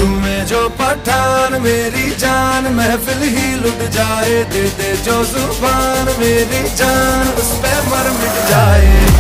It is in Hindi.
झूमे जो पठान मेरी जान, महफिल ही लुट जाए, दे दे जो जुबान मेरी जान, उस पे मर मिट जाए।